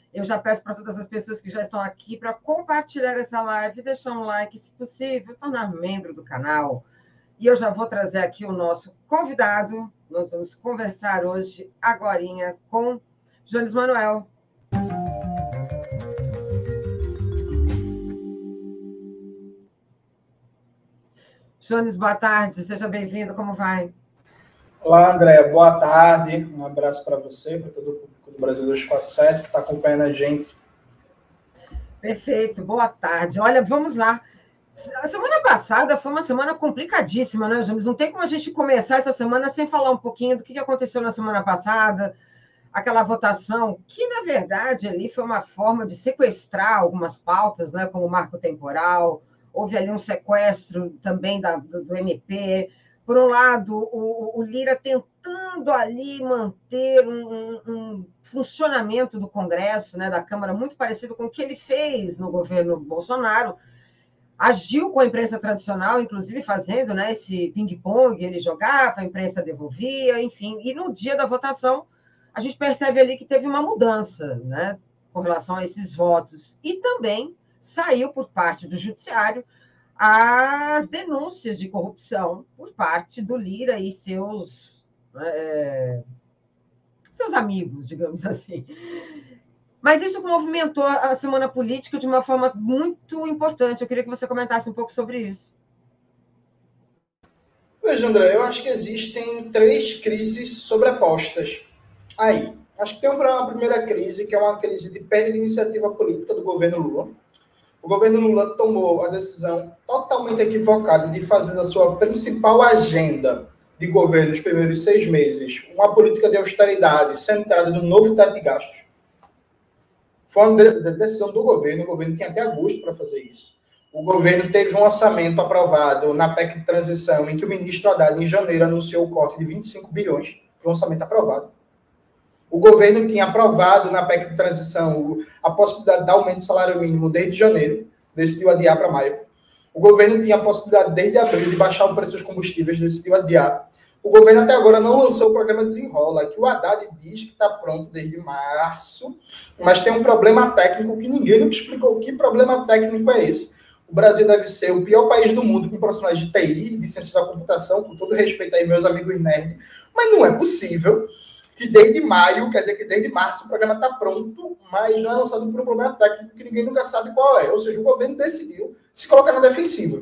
Eu já peço para todas as pessoas que já estão aqui para compartilhar essa live, deixar um like, se possível, tornar membro do canal. E eu já vou trazer aqui o nosso convidado. Nós vamos conversar hoje, agorinha, com Jones Manuel. Jones, boa tarde, seja bem-vindo, como vai? Olá, André, boa tarde, um abraço para você, para todo o público do Brasil 247 que está acompanhando a gente. Perfeito, boa tarde. Olha, vamos lá. A semana passada foi uma semana complicadíssima, né, Jones? Não tem como a gente começar essa semana sem falar um pouquinho do que aconteceu na semana passada, aquela votação, que, na verdade, ali foi uma forma de sequestrar algumas pautas, né, como o marco temporal. Houve ali um sequestro também do MP. Por um lado, o Lira tentando ali manter um funcionamento do Congresso, né, da Câmara, muito parecido com o que ele fez no governo Bolsonaro. Agiu com a imprensa tradicional, inclusive fazendo, né, esse ping-pong, ele jogava, a imprensa devolvia, enfim. E no dia da votação, a gente percebe ali que teve uma mudança, né, com relação a esses votos. E também saiu por parte do Judiciário as denúncias de corrupção por parte do Lira e seus amigos, digamos assim. Mas isso movimentou a semana política de uma forma muito importante. Eu queria que você comentasse um pouco sobre isso. Veja, André, eu acho que existem 3 crises sobrepostas aí. Acho que tem uma primeira crise, que é uma crise de perda de iniciativa política do governo Lula. O governo Lula tomou a decisão totalmente equivocada de fazer da sua principal agenda de governo nos primeiros 6 meses uma política de austeridade centrada no novo teto de gastos. Foi uma decisão do governo, o governo tinha até agosto para fazer isso. O governo teve um orçamento aprovado na PEC de transição, em que o ministro Haddad, em janeiro, anunciou o corte de 25 bilhões, um orçamento aprovado. O governo tinha aprovado na PEC de transição a possibilidade de aumento do salário mínimo desde janeiro, decidiu adiar para maio. O governo tinha a possibilidade desde abril de baixar o preço dos combustíveis, decidiu adiar. O governo até agora não lançou o programa Desenrola, que o Haddad diz que está pronto desde março, mas tem um problema técnico que ninguém nunca explicou. Que problema técnico é esse? O Brasil deve ser o pior país do mundo com profissionais de TI, de ciência da computação, com todo respeito aí meus amigos nerds, mas não é possível que desde maio, quer dizer que desde março o programa está pronto, mas não é lançado por um problema técnico que ninguém nunca sabe qual é. Ou seja, o governo decidiu se colocar na defensiva.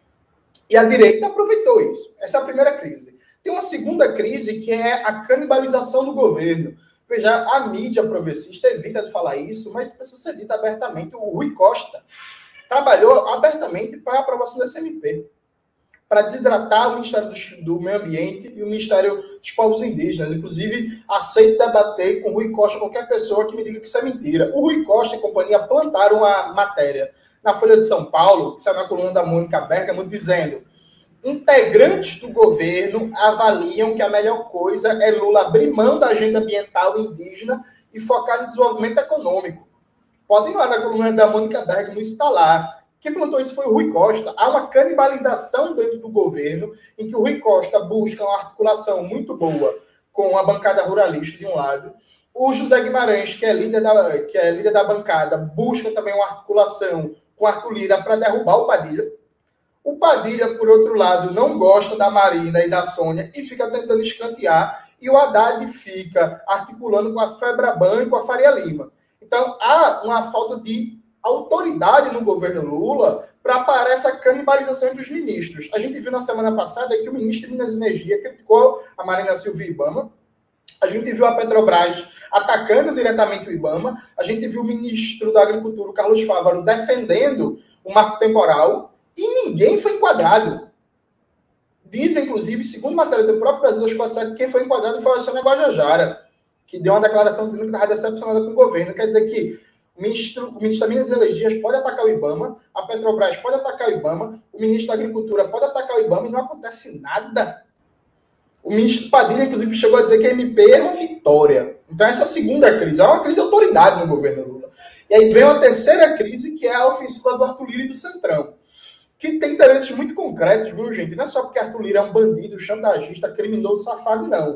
E a direita aproveitou isso. Essa é a primeira crise. Tem uma segunda crise que é a canibalização do governo. Veja, a mídia progressista evita de falar isso, mas precisa ser dito abertamente. O Rui Costa trabalhou abertamente para a aprovação desse MP, para desidratar o Ministério do Meio Ambiente e o Ministério dos Povos Indígenas. Inclusive, aceito debater com o Rui Costa qualquer pessoa que me diga que isso é mentira. O Rui Costa e companhia plantaram uma matéria na Folha de São Paulo, que saiu na coluna da Mônica Bergamo, dizendo: integrantes do governo avaliam que a melhor coisa é Lula abrir mão da agenda ambiental indígena e focar no desenvolvimento econômico. Podem ir lá na coluna da Mônica Bergamo, está lá. Quem plantou isso foi o Rui Costa. Há uma canibalização dentro do governo, em que o Rui Costa busca uma articulação muito boa com a bancada ruralista de um lado. O José Guimarães, que é líder da bancada, busca também uma articulação com Arthur Lira para derrubar o Padilha. O Padilha, por outro lado, não gosta da Marina e da Sônia e fica tentando escantear. E o Haddad fica articulando com a Febraban e com a Faria Lima. Então, há uma falta de autoridade no governo Lula para parar essa canibalização entre os ministros. A gente viu na semana passada que o ministro de Minas e Energia criticou a Marina Silva e o Ibama. A gente viu a Petrobras atacando diretamente o Ibama. A gente viu o ministro da Agricultura, o Carlos Fávaro, defendendo o marco temporal e ninguém foi enquadrado. Diz, inclusive, segundo matéria do próprio Brasil 247, quem foi enquadrado foi a Sônia Guajajara, que deu uma declaração dizendo que estava decepcionada com o governo. Quer dizer que o ministro da Minas e Energias pode atacar o Ibama, a Petrobras pode atacar o Ibama, o ministro da Agricultura pode atacar o Ibama e não acontece nada. O ministro Padilha, inclusive, chegou a dizer que a MP é uma vitória. Então, essa segunda crise é uma crise de autoridade no governo Lula. E aí vem uma terceira crise, que é a ofensiva do Arthur Lira e do Centrão, que tem interesses muito concretos, viu, gente? Não é só porque Arthur Lira é um bandido, chantagista, criminoso, safado, não.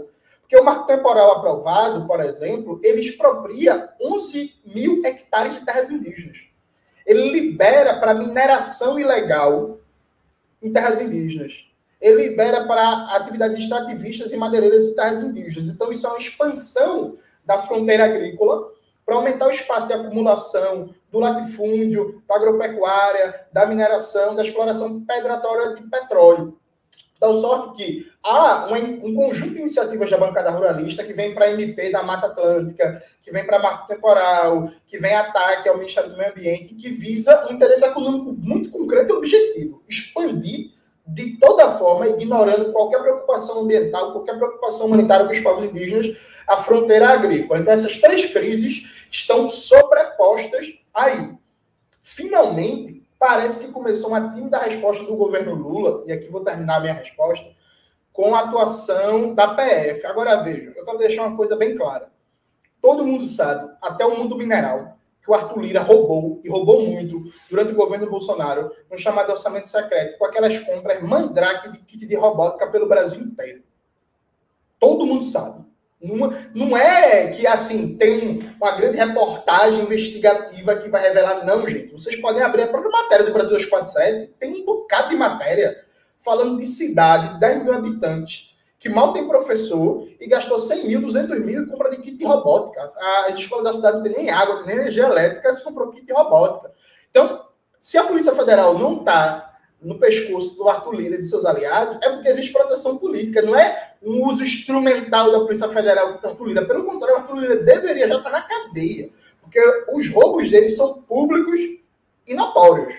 Porque o marco temporal aprovado, por exemplo, ele expropria 11 mil hectares de terras indígenas. Ele libera para mineração ilegal em terras indígenas. Ele libera para atividades extrativistas e madeireiras em terras indígenas. Então, isso é uma expansão da fronteira agrícola para aumentar o espaço de acumulação do latifúndio, da agropecuária, da mineração, da exploração predatória de petróleo. Dá sorte que há um conjunto de iniciativas da bancada ruralista que vem para a MP da Mata Atlântica, que vem para marco temporal, que vem ataque ao Ministério do Meio Ambiente, que visa um interesse econômico muito concreto e objetivo: expandir de toda forma, ignorando qualquer preocupação ambiental, qualquer preocupação humanitária dos povos indígenas, a fronteira agrícola. Então, essas três crises estão sobrepostas aí. Finalmente, parece que começou uma tímida resposta do governo Lula, e aqui vou terminar a minha resposta, com a atuação da PF. Agora, vejam, eu quero deixar uma coisa bem clara. Todo mundo sabe, até o mundo mineral, que o Arthur Lira roubou, e roubou muito, durante o governo Bolsonaro, no chamado orçamento secreto, com aquelas compras mandrake de kit de robótica pelo Brasil inteiro. Todo mundo sabe. Não é que, assim, tem uma grande reportagem investigativa que vai revelar. Não, gente. Vocês podem abrir a própria matéria do Brasil 247. Tem um bocado de matéria falando de cidade, de 10 mil habitantes, que mal tem professor e gastou 100 mil, 200 mil em compra de kit de robótica. As escolas da cidade não tem nem água, não tem nem energia elétrica, se comprou kit de robótica. Então, se a Polícia Federal não está no pescoço do Arthur Lira e de seus aliados, é porque existe proteção política, não é um uso instrumental da Polícia Federal contra o Arthur Lira. Pelo contrário, o Arthur Lira deveria já estar na cadeia, porque os roubos dele são públicos e notórios.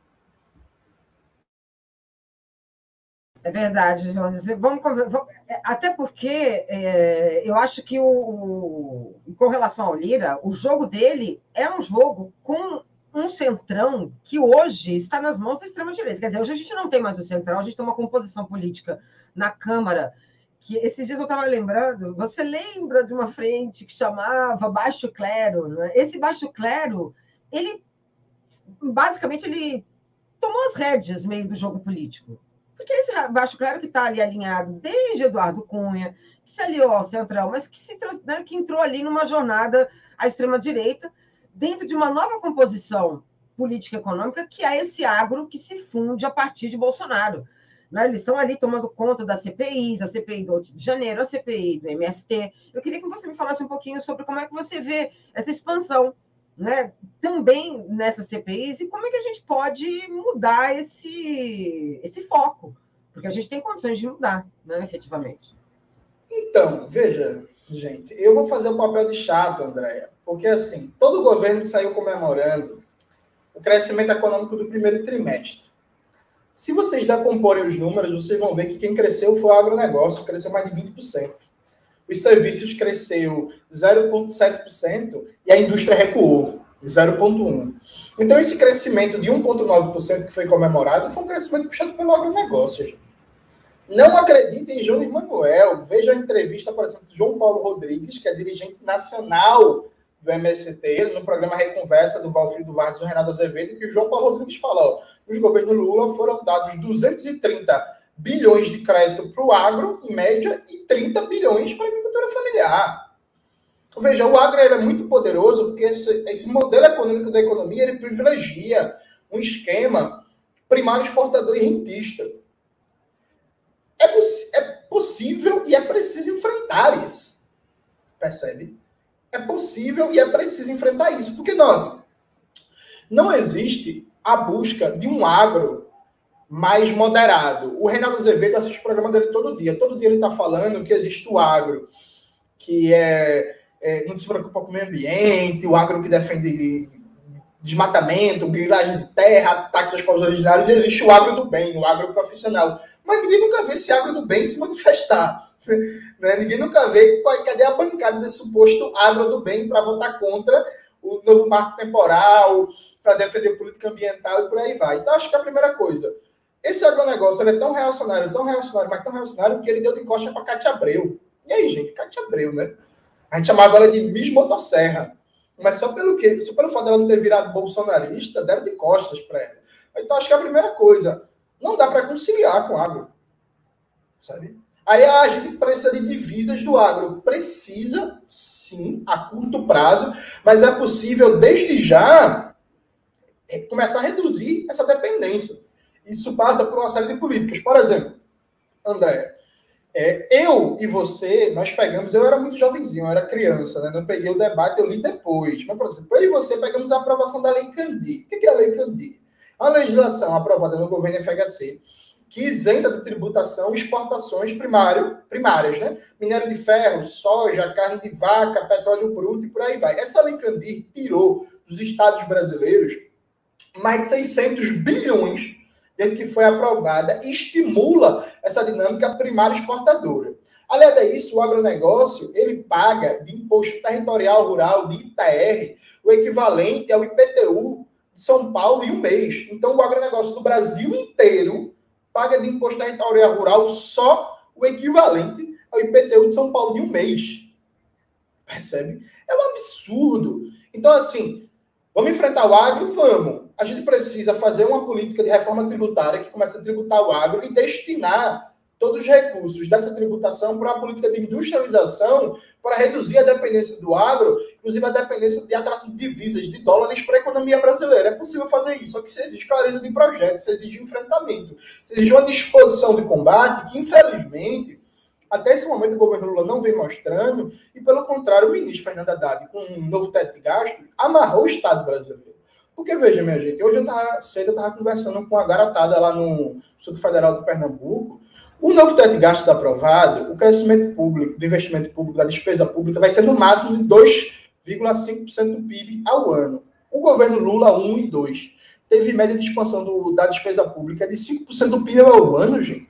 É verdade, Jones. Até porque eu acho que com relação ao Lira, o jogo dele é um jogo com um centrão que hoje está nas mãos da extrema-direita. Quer dizer, hoje a gente não tem mais o centrão, a gente tem uma composição política na Câmara, que esses dias eu estava lembrando, você lembra de uma frente que chamava Baixo Clero? Né? Esse Baixo Clero, ele tomou as rédeas meio do jogo político. Porque esse Baixo Clero que está ali alinhado desde Eduardo Cunha, que se aliou ao centrão, mas que entrou ali numa jornada à extrema-direita, dentro de uma nova composição política econômica, que é esse agro que se funde a partir de Bolsonaro. Né? Eles estão ali tomando conta das CPIs, a CPI do 8 de janeiro, a CPI do MST. Eu queria que você me falasse um pouquinho sobre como é que você vê essa expansão, né? Também nessas CPIs, e como é que a gente pode mudar esse foco, porque a gente tem condições de mudar, né, efetivamente. Então, veja, gente, eu vou fazer o papel de chato, Andréia, porque, assim, todo o governo saiu comemorando o crescimento econômico do primeiro trimestre. Se vocês decomporem os números, vocês vão ver que quem cresceu foi o agronegócio, cresceu mais de 20%. Os serviços cresceu 0,7% e a indústria recuou, 0,1%. Então, esse crescimento de 1,9% que foi comemorado foi um crescimento puxado pelo agronegócio, gente. Não acreditem em Jones Manuel. Veja a entrevista, por exemplo, de João Paulo Rodrigues, que é dirigente nacional do MST, no programa Reconversa do Valfrido Vargas e do Renato Azevedo, que o João Paulo Rodrigues fala, ó, nos governos Lula foram dados 230 bilhões de crédito para o agro, em média, e 30 bilhões para a agricultura familiar. Veja, o agro é muito poderoso porque esse modelo econômico da economia ele privilegia um esquema primário exportador e rentista. É possível e é preciso enfrentar isso. Percebe? É possível e é preciso enfrentar isso. Porque, não existe a busca de um agro mais moderado. O Renato Azevedo assiste o programa dele todo dia. Todo dia ele está falando que existe o agro que não se preocupa com o meio ambiente, o agro que defende desmatamento, grilagem de terra, ataques aos povos originários, e existe o agro do bem, o agro profissional. Mas ninguém nunca vê esse agro do bem se manifestar. Né? Ninguém nunca vê cadê a bancada desse suposto agro do bem para votar contra o novo marco temporal, para defender política ambiental e por aí vai. Então, acho que a primeira coisa, esse agronegócio ele é tão reacionário, mas tão reacionário que ele deu de costa para Cátia Abreu. E aí, gente, Cátia Abreu, né? A gente chamava ela de Miss Motosserra. Mas só pelo fato dela não ter virado bolsonarista, deram de costas para ela. Então, acho que a primeira coisa, não dá para conciliar com o agro. Sabe? Aí a gente precisa de divisas do agro. Precisa, sim, a curto prazo, mas é possível, desde já, começar a reduzir essa dependência. Isso passa por uma série de políticas. Por exemplo, André, eu e você, nós pegamos, eu era muito jovenzinho, eu era criança, né? Não peguei o debate, eu li depois. Mas, por exemplo, eu e você pegamos a aprovação da Lei Candir. O que é a Lei Candir? A legislação aprovada no governo FHC, que isenta de tributação exportações primárias, né? Minério de ferro, soja, carne de vaca, petróleo bruto e por aí vai. Essa Lei Candir tirou dos estados brasileiros mais de 600 bilhões desde que foi aprovada e estimula essa dinâmica primária exportadora. Além disso, o agronegócio ele paga de imposto territorial rural, de ITR, o equivalente ao IPTU de São Paulo em um mês. Então, o agronegócio do Brasil inteiro paga de imposto territorial rural só o equivalente ao IPTU de São Paulo de um mês. Percebe? É um absurdo. Então, assim, vamos enfrentar o agro? Vamos. A gente precisa fazer uma política de reforma tributária que comece a tributar o agro e destinar todos os recursos dessa tributação para uma política de industrialização para reduzir a dependência do agro, inclusive a dependência de atração de divisas, de dólares para a economia brasileira. É possível fazer isso, só que isso exige clareza de projeto, isso exige enfrentamento, isso exige uma disposição de combate que, infelizmente, até esse momento o governo Lula não vem mostrando e, pelo contrário, o ministro Fernando Haddad, com um novo teto de gasto, amarrou o Estado brasileiro. Porque, veja, minha gente, hoje eu estava conversando com a garotada lá no Instituto Federal de Pernambuco. O novo teto de gastos aprovado, o crescimento público, do investimento público, da despesa pública, vai ser no máximo de 2,5% do PIB ao ano. O governo Lula, 1 e 2. Teve média de expansão da despesa pública de 5% do PIB ao ano, gente.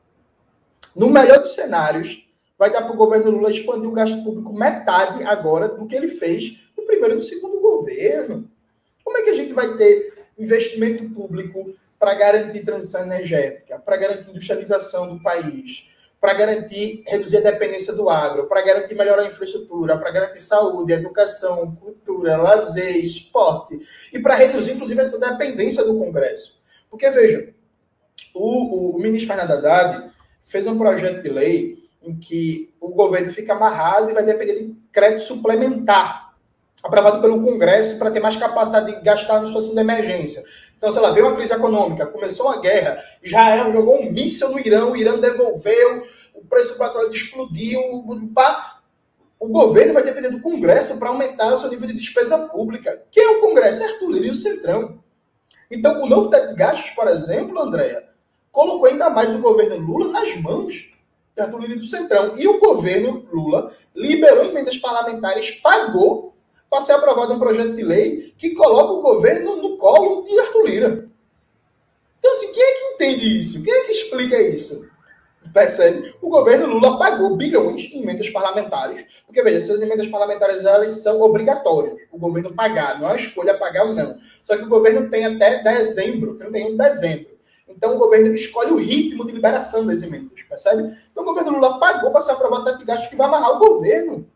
No melhor dos cenários, vai dar para o governo Lula expandir o gasto público metade agora do que ele fez no primeiro e no segundo governo. Como é que a gente vai ter investimento público para garantir transição energética, para garantir industrialização do país, para garantir reduzir a dependência do agro, para garantir melhorar a infraestrutura, para garantir saúde, educação, cultura, lazer, esporte, e para reduzir, inclusive, essa dependência do Congresso? Porque, veja, o ministro Fernando Haddad fez um projeto de lei em que o governo fica amarrado e vai depender de crédito suplementar, aprovado pelo Congresso, para ter mais capacidade de gastar na situação de emergência. Então, sei lá, veio uma crise econômica, começou uma guerra, Israel jogou um míssil no Irã, o Irã devolveu, o preço do petróleo explodiu, o governo vai depender do Congresso para aumentar o seu nível de despesa pública. Quem é o Congresso? É Arthur Lira e o Centrão. Então, o novo teto de gastos, por exemplo, Andréa, colocou ainda mais o governo Lula nas mãos de Arthur Lira e do Centrão. E o governo Lula liberou emendas parlamentares, pagou para ser aprovado um projeto de lei que coloca o governo no colo de Arthur Lira. Então, assim, quem é que entende isso? Quem é que explica isso? Percebe? O governo Lula pagou bilhões em emendas parlamentares, porque, veja, essas emendas parlamentares, elas são obrigatórias. O governo pagar, não é uma escolha pagar ou não. Só que o governo tem até dezembro, 31 de dezembro. Então, o governo escolhe o ritmo de liberação das emendas, percebe? Então, o governo Lula pagou para ser aprovado o teto de gastos que vai amarrar o governo.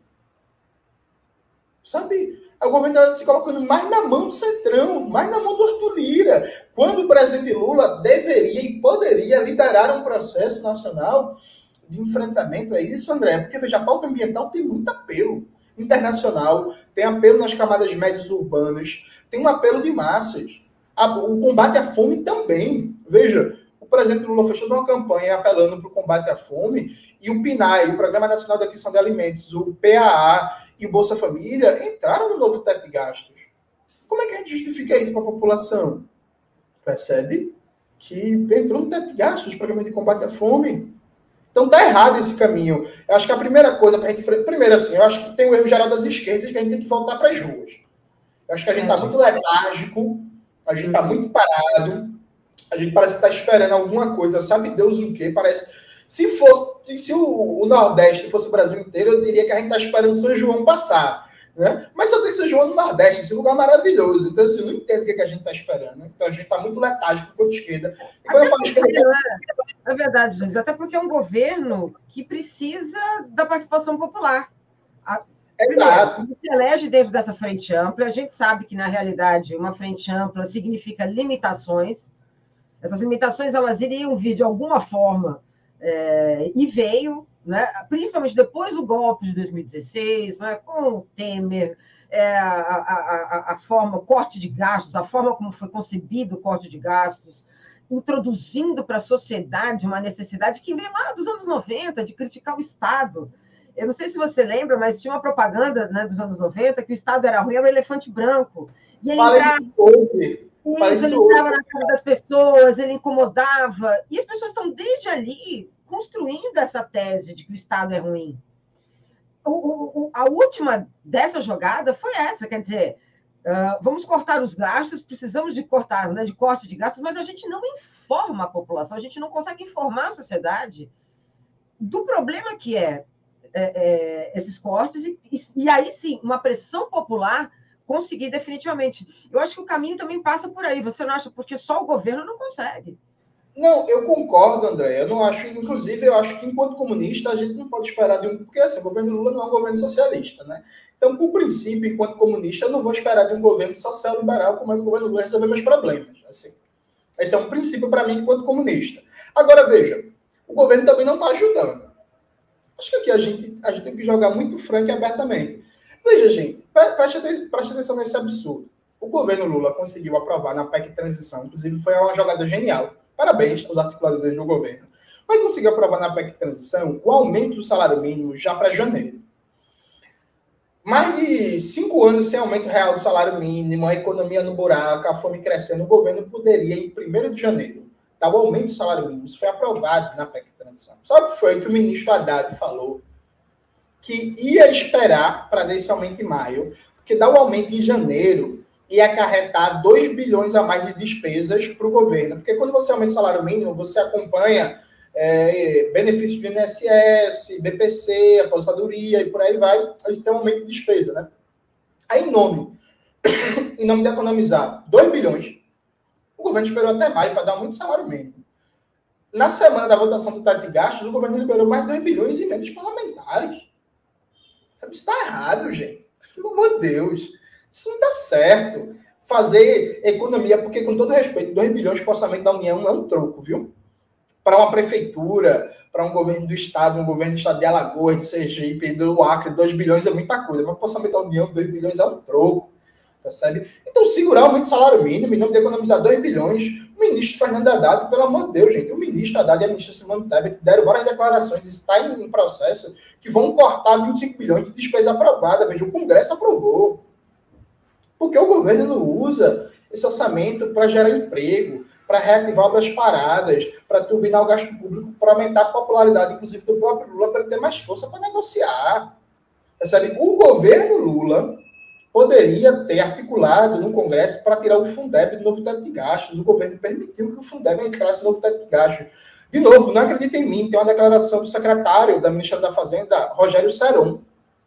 Sabe? O governo está se colocando mais na mão do Centrão, mais na mão do Arthur Lira, quando o presidente Lula deveria e poderia liderar um processo nacional de enfrentamento. É isso, André? Porque, veja, a pauta ambiental tem muito apelo internacional, tem apelo nas camadas médias urbanas, tem um apelo de massas. O combate à fome também. Veja, o presidente Lula fechou uma campanha apelando para o combate à fome, e o PNAE, o Programa Nacional de Aquisição de Alimentos, o PAA e o Bolsa Família entraram no novo teto de gastos. Como é que a gente justifica isso para a população? Percebe? Que entrou no teto de gastos, o Programa de Combate à Fome. Então tá errado esse caminho. Eu acho que a primeira coisa para a gente... Primeiro, assim, eu acho que tem um erro geral das esquerdas que a gente tem que voltar para as ruas. Eu acho que a gente está muito letárgico, a gente está muito parado, a gente parece que está esperando alguma coisa, sabe Deus o quê? Parece... Se o Nordeste fosse o Brasil inteiro, eu diria que a gente está esperando São João passar, né? Mas só tem São João no Nordeste, esse lugar maravilhoso. Então, assim, eu não entendo o que a gente está esperando. Então, a gente está muito letárgico contra a esquerda. E quando eu falo esquerda... É verdade, gente. Até porque é um governo que precisa da participação popular. Primeiro, se elege dentro dessa frente ampla. A gente sabe que, na realidade, uma frente ampla significa limitações. Essas limitações, elas iriam vir, de alguma forma, E veio, né, principalmente depois do golpe de 2016, né, com o Temer, a forma, o corte de gastos, a forma como foi concebido o corte de gastos, introduzindo para a sociedade uma necessidade que vem lá dos anos 90, de criticar o Estado. Eu não sei se você lembra, mas tinha uma propaganda, né, dos anos 90 que o Estado era ruim, era um elefante branco. E ele entrava na casa das pessoas, ele incomodava. E as pessoas estão, desde ali, construindo essa tese de que o Estado é ruim. A última dessa jogada foi essa, quer dizer, vamos cortar os gastos, precisamos de cortar, né, de corte de gastos, mas a gente não informa a população, a gente não consegue informar a sociedade do problema que esses cortes, e aí sim, uma pressão popular conseguir definitivamente. Eu acho que o caminho também passa por aí, você não acha? Porque só o governo não consegue. Não, eu concordo, André. Eu não acho, inclusive, eu acho que enquanto comunista a gente não pode esperar de porque assim, o governo Lula não é um governo socialista, né? Então, por princípio, enquanto comunista, eu não vou esperar de um governo social-liberal como é que o governo Lula resolver meus problemas. Assim, esse é um princípio para mim enquanto comunista. Agora, veja, o governo também não está ajudando. Acho que aqui a gente tem que jogar muito franco e abertamente. Veja, gente, preste atenção nesse absurdo. O governo Lula conseguiu aprovar na PEC Transição, inclusive foi uma jogada genial. Parabéns aos articuladores do governo. Mas conseguiu aprovar na PEC Transição o aumento do salário mínimo já para janeiro. Mais de 5 anos sem aumento real do salário mínimo, a economia no buraco, a fome crescendo, o governo poderia, em 1º de janeiro, dar o aumento do salário mínimo. Isso foi aprovado na PEC Transição. Sabe o que foi que o ministro Haddad falou? Que ia esperar para dar esse aumento em maio, porque dar o aumento em janeiro e acarretar 2 bilhões a mais de despesas para o governo. Porque quando você aumenta o salário mínimo, você acompanha benefícios do INSS, BPC, aposentadoria e por aí vai. Isso tem um aumento de despesa, né? Aí, em nome de economizar 2 bilhões, o governo esperou até maio para dar aumento do salário mínimo. Na semana da votação do teto de gastos, o governo liberou mais 2 bilhões em emendas parlamentares. Isso está errado, gente. Pelo amor de Deus. Isso não dá certo. Fazer economia, porque, com todo respeito, 2 bilhões para o orçamento da União é um troco, viu? Para uma prefeitura, para um governo do Estado, um governo do Estado de Alagoas, de Sergipe, do Acre, 2 bilhões é muita coisa. Mas para o orçamento da União, 2 bilhões é um troco. Percebe? Então, segurar o aumento do salário mínimo, em nome de economizar 2 bilhões, o ministro Fernando Haddad, pelo amor de Deus, gente, o ministro Haddad e a ministra Simone Tebet deram várias declarações, está em um processo que vão cortar 25 bilhões de despesa aprovada. Veja, o Congresso aprovou. Porque o governo não usa esse orçamento para gerar emprego, para reativar obras paradas, para turbinar o gasto público, para aumentar a popularidade, inclusive, do próprio Lula, para ele ter mais força para negociar. Percebe? O governo Lula poderia ter articulado no Congresso para tirar o Fundeb do novo teto de gastos. O governo permitiu que o Fundeb entrasse no novo teto de gastos. De novo, não acredita em mim, tem uma declaração do secretário da Ministra da Fazenda, Rogério Seron,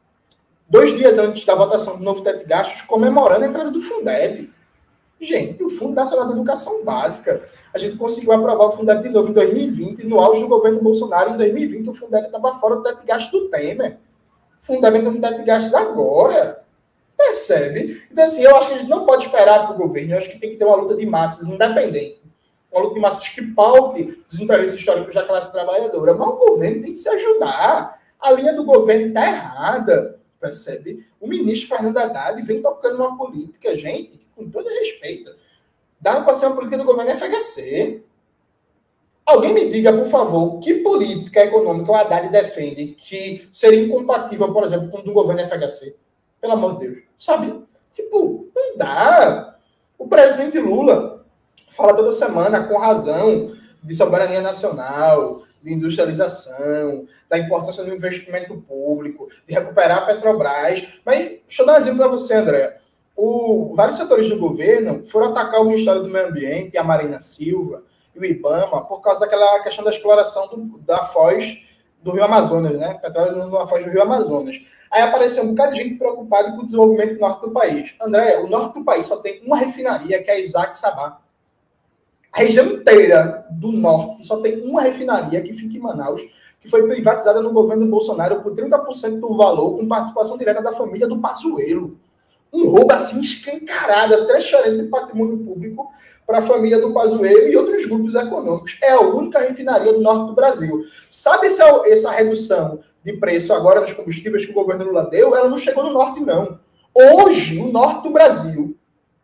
2 dias antes da votação do novo teto de gastos, comemorando a entrada do Fundeb. Gente, o Fundo Nacional de Educação Básica, a gente conseguiu aprovar o Fundeb de novo em 2020, no auge do governo Bolsonaro, em 2020, o Fundeb estava fora do teto de gastos do Temer. O Fundeb entrou no teto de gastos agora. Percebe? Então, assim, eu acho que a gente não pode esperar para o governo, eu acho que tem que ter uma luta de massas independente. Uma luta de massas que paute os interesses históricos da classe trabalhadora. Mas o governo tem que se ajudar. A linha do governo está errada. Percebe? O ministro Fernando Haddad vem tocando uma política, gente, que, com todo respeito, dá para ser uma política do governo FHC. Alguém me diga, por favor, que política econômica o Haddad defende que seria incompatível, por exemplo, com o do governo FHC? Pelo amor de Deus. Sabe? Tipo, não dá. O presidente Lula fala toda semana, com razão, de soberania nacional, de industrialização, da importância do investimento público, de recuperar a Petrobras. Mas, deixa eu dar um exemplo para você, André. Vários setores do governo foram atacar o Ministério do Meio Ambiente, a Marina Silva e o IBAMA, por causa daquela questão da exploração da foz do Rio Amazonas, né? Petróleo na foz do Rio Amazonas. Aí apareceu um bocado de gente preocupada com o desenvolvimento do norte do país. André, o norte do país só tem uma refinaria, que é a Isaac Sabá. A região inteira do norte só tem uma refinaria que fica em Manaus, que foi privatizada no governo Bolsonaro por 30% do valor, com participação direta da família do Pazuello. um roubo assim escancarado, a transferência de patrimônio público para a família do Pazuello e outros grupos econômicos. É a única refinaria do norte do Brasil. Sabe essa redução de preço agora nos combustíveis que o governo Lula deu? Ela não chegou no norte, não. Hoje, o norte do Brasil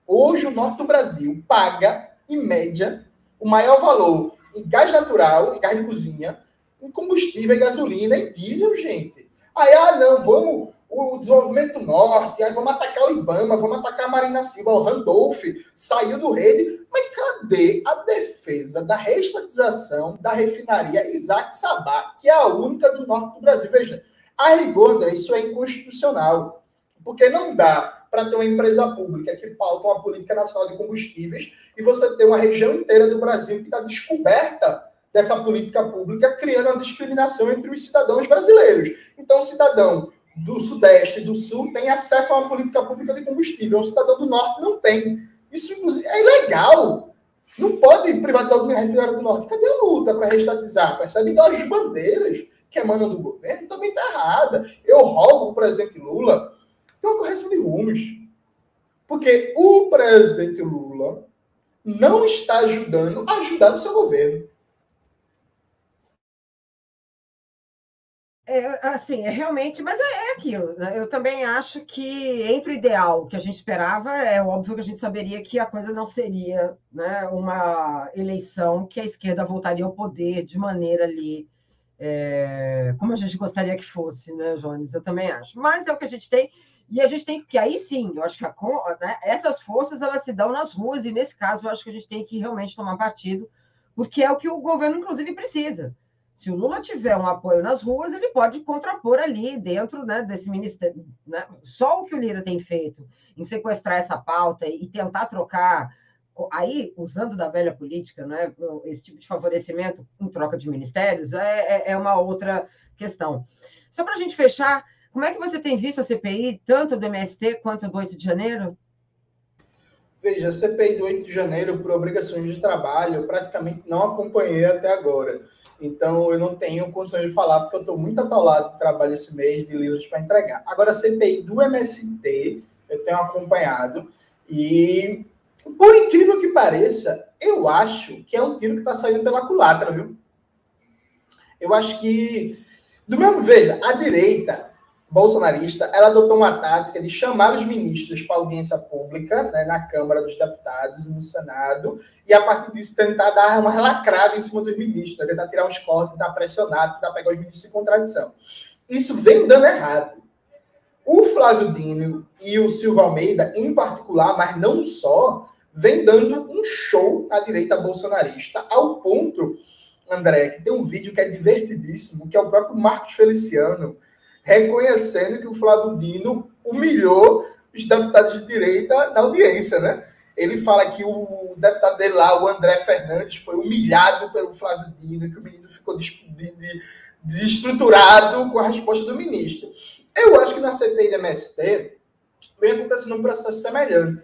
paga, em média, o maior valor em gás natural, em gás de cozinha, em combustível, em gasolina, em diesel, gente. Aí, não, vamos... o desenvolvimento do norte, aí vamos atacar o IBAMA, vamos atacar a Marina Silva, o Randolph saiu do rede, mas cadê a defesa da reestatização da refinaria Isaac Sabá, que é a única do norte do Brasil? Veja, a rigor, André, isso é inconstitucional, porque não dá para ter uma empresa pública que pauta uma política nacional de combustíveis e você ter uma região inteira do Brasil que está descoberta dessa política pública, criando uma discriminação entre os cidadãos brasileiros. Então, o cidadão do Sudeste e do Sul tem acesso a uma política pública de combustível. O cidadão do Norte não tem. Isso, inclusive, é ilegal. Não pode privatizar o refinarário do Norte. Cadê a luta para reestatizar? Percebe? Então, as bandeiras que emanam do governo também está errada. Eu rogo o presidente Lula ter uma correção de rumos. Porque o presidente Lula não está ajudando a ajudar o seu governo. Assim, realmente, mas é aquilo, né? Eu também acho que entre o ideal que a gente esperava, é óbvio que a gente saberia que a coisa não seria, né, uma eleição que a esquerda voltaria ao poder de maneira ali, como a gente gostaria que fosse, né, Jones? Eu também acho. Mas é o que a gente tem, e a gente tem que, aí sim, eu acho que né, essas forças elas se dão nas ruas, e nesse caso eu acho que a gente tem que realmente tomar partido, porque é o que o governo, inclusive, precisa. Se o Lula tiver um apoio nas ruas, ele pode contrapor ali dentro, né, desse ministério. Né? Só o que o Lira tem feito em sequestrar essa pauta e tentar trocar, aí, usando da velha política, né, esse tipo de favorecimento em troca de ministérios, é uma outra questão. Só para a gente fechar, como é que você tem visto a CPI, tanto do MST quanto do 8 de janeiro? Veja, a CPI do 8 de janeiro, por obrigações de trabalho, eu praticamente não acompanhei até agora. Então, eu não tenho condições de falar, porque eu estou muito atolado de trabalho esse mês, de livros para entregar. Agora, a CPI do MST, eu tenho acompanhado, e, por incrível que pareça, eu acho que é um tiro que está saindo pela culatra, viu? Eu acho que, do mesmo, veja, a direita bolsonarista, ela adotou uma tática de chamar os ministros para audiência pública, né, na Câmara dos Deputados e no Senado, e a partir disso tentar dar uma lacrada em cima dos ministros, né, tentar tirar uns cortes, tentar pressionar, tentar pegar os ministros em contradição. Isso vem dando errado. O Flávio Dino e o Silva Almeida, em particular, mas não só, vem dando um show à direita bolsonarista, ao ponto, André, que tem um vídeo que é divertidíssimo, que é o próprio Marcos Feliciano reconhecendo que o Flávio Dino humilhou os deputados de direita na audiência, né? Ele fala que o deputado dele lá, o André Fernandes, foi humilhado pelo Flávio Dino, que o menino ficou desestruturado com a resposta do ministro. Eu acho que na CPI da MST vem acontecendo um processo semelhante.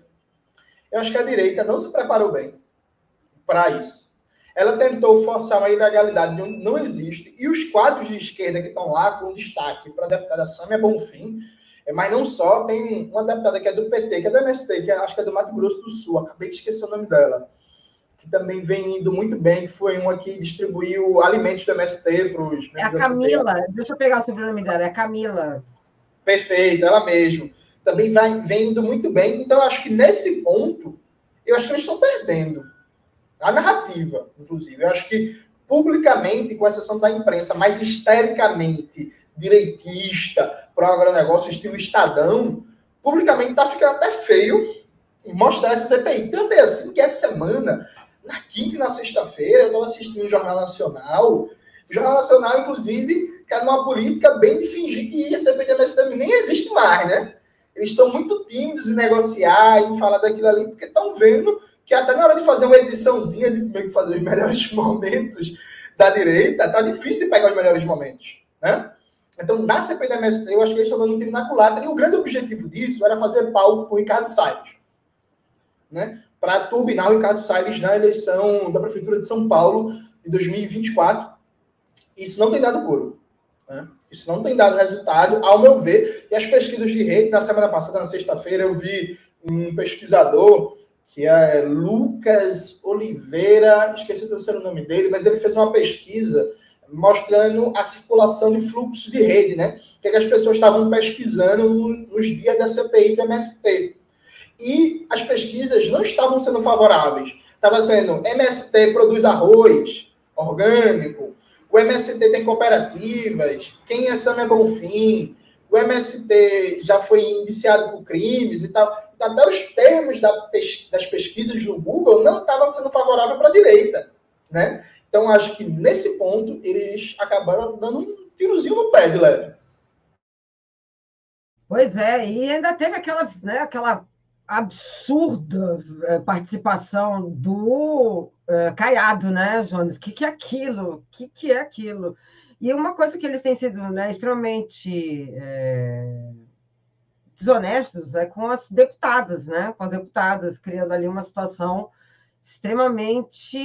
Eu acho que a direita não se preparou bem para isso. Ela tentou forçar uma ilegalidade onde não existe, e os quadros de esquerda que estão lá com destaque para a deputada Sâmia Bonfim, mas não só, tem uma deputada que é do PT, que é do MST, que acho que é do Mato Grosso do Sul, acabei de esquecer o nome dela, que também vem indo muito bem, que foi uma que distribuiu alimentos do MST para os... É a Camila, deixa eu pegar o sobrenome dela, é a Camila. Perfeito, ela mesma. Também vem indo muito bem, então eu acho que nesse ponto, eu acho que eles estão perdendo a narrativa, inclusive. Eu acho que, publicamente, com exceção da imprensa, mais histericamente direitista, para o agronegócio estilo Estadão, publicamente está ficando até feio mostrar essa CPI. Tanto é assim que essa semana, na quinta e na sexta-feira, eu estava assistindo o Jornal Nacional. O Jornal Nacional, inclusive, está numa política bem de fingir que a CPI da MST nem existe mais, né? Eles estão muito tímidos em negociar, em falar daquilo ali, porque estão vendo que até na hora de fazer uma ediçãozinha, de meio que fazer os melhores momentos da direita, tá difícil de pegar os melhores momentos, né? Então, na CPI da MST, eu acho que eles estão dando um tiro na culatra, e o grande objetivo disso era fazer palco para o Ricardo Salles, né? Para turbinar o Ricardo Salles na eleição da Prefeitura de São Paulo de 2024. Isso não tem dado coro. né? Isso não tem dado resultado, ao meu ver. E as pesquisas de rede, na semana passada, na sexta-feira, eu vi um pesquisador, que é Lucas Oliveira, esqueci o terceiro nome dele, mas ele fez uma pesquisa mostrando a circulação de fluxo de rede, né? Que as pessoas estavam pesquisando nos dias da CPI do MST. E as pesquisas não estavam sendo favoráveis. Estava sendo, MST produz arroz orgânico, o MST tem cooperativas, quem é Sâmia Bonfim, o MST já foi indiciado por crimes e tal. Até os termos das pesquisas no Google não estavam sendo favoráveis para a direita, né? Então, acho que nesse ponto eles acabaram dando um tirozinho no pé de leve. Pois é, e ainda teve aquela absurda participação do Caiado, né, Jones? O que é aquilo? O que é aquilo? E uma coisa que eles têm sido, né, extremamente desonestos com as deputadas, né? Com as deputadas, criando ali uma situação extremamente,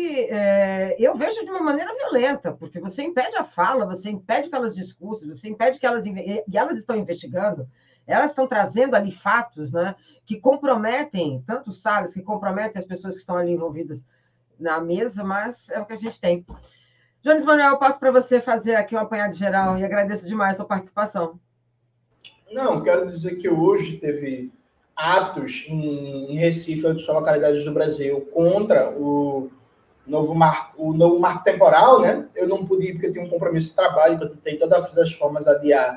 eu vejo de uma maneira violenta, porque você impede a fala, você impede que elas discursem, você impede que elas... E elas estão investigando, elas estão trazendo ali fatos, né, que comprometem, tanto o Salles, que comprometem as pessoas que estão ali envolvidas na mesa, mas é o que a gente tem. Jones Manuel, eu passo para você fazer aqui um apanhado geral e agradeço demais a sua participação. Não, quero dizer que hoje teve atos em Recife, outras localidades do Brasil, contra o novo marco temporal, né? Eu não pude ir porque eu tinha um compromisso de trabalho, que eu tentei todas as formas adiar,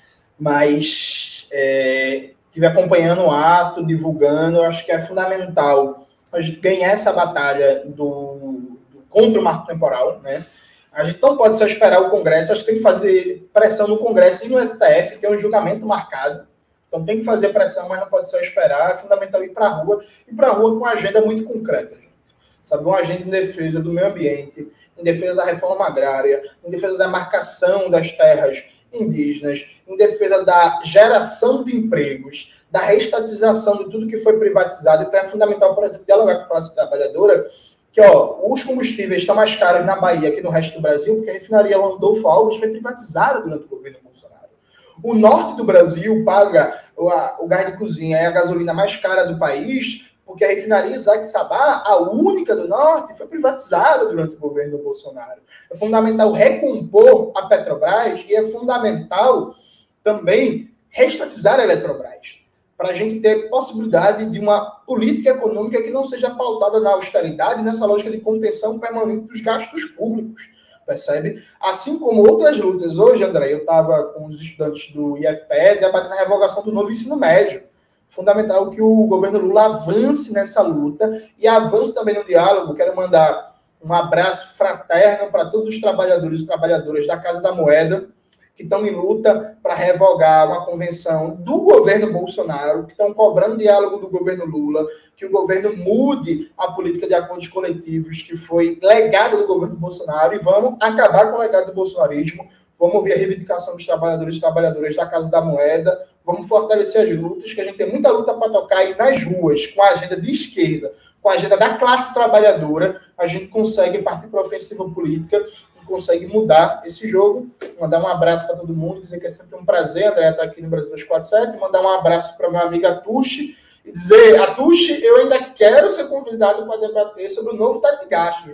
mas estive acompanhando o ato, divulgando. Eu acho que é fundamental a gente ganhar essa batalha contra o marco temporal, né? A gente não pode só esperar o Congresso, acho que tem que fazer pressão no Congresso e no STF, tem um julgamento marcado. Então tem que fazer pressão, mas não pode só esperar. É fundamental ir para a rua, e para a rua com uma agenda muito concreta, gente. Sabe, uma agenda em defesa do meio ambiente, em defesa da reforma agrária, em defesa da marcação das terras indígenas, em defesa da geração de empregos, da reestatização de tudo que foi privatizado. Então é fundamental, por exemplo, dialogar com a classe trabalhadora, que os combustíveis estão mais caros na Bahia que no resto do Brasil, porque a refinaria Landolfo Alves foi privatizada durante o governo Bolsonaro. O norte do Brasil paga o gás de cozinha e a gasolina mais cara do país, porque a refinaria Isaac Sabá, a única do norte, foi privatizada durante o governo Bolsonaro. É fundamental recompor a Petrobras e é fundamental também reestatizar a Eletrobras, para a gente ter possibilidade de uma política econômica que não seja pautada na austeridade, nessa lógica de contenção permanente dos gastos públicos, percebe? Assim como outras lutas. Hoje, André, eu estava com os estudantes do IFPE debatendo a revogação do novo ensino médio. Fundamental que o governo Lula avance nessa luta e avance também no diálogo. Quero mandar um abraço fraterno para todos os trabalhadores e trabalhadoras da Casa da Moeda, que estão em luta para revogar uma convenção do governo Bolsonaro, que estão cobrando diálogo do governo Lula, que o governo mude a política de acordos coletivos que foi legado do governo Bolsonaro, e vamos acabar com o legado do bolsonarismo, vamos ouvir a reivindicação dos trabalhadores e trabalhadoras da Casa da Moeda, vamos fortalecer as lutas, que a gente tem muita luta para tocar aí nas ruas, com a agenda de esquerda, com a agenda da classe trabalhadora, a gente consegue partir para a ofensiva política, consegue mudar esse jogo. Mandar um abraço para todo mundo, dizer que é sempre um prazer, André, estar aqui no Brasil 247, mandar um abraço para meu amigo Atushi, e dizer, Atushi, eu ainda quero ser convidado para debater sobre o novo teto de gastos.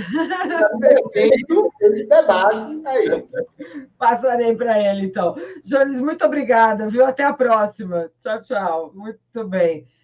Esse debate aí. Passarei para ele, então. Jones, muito obrigada, viu? Até a próxima. Tchau, tchau. Muito bem.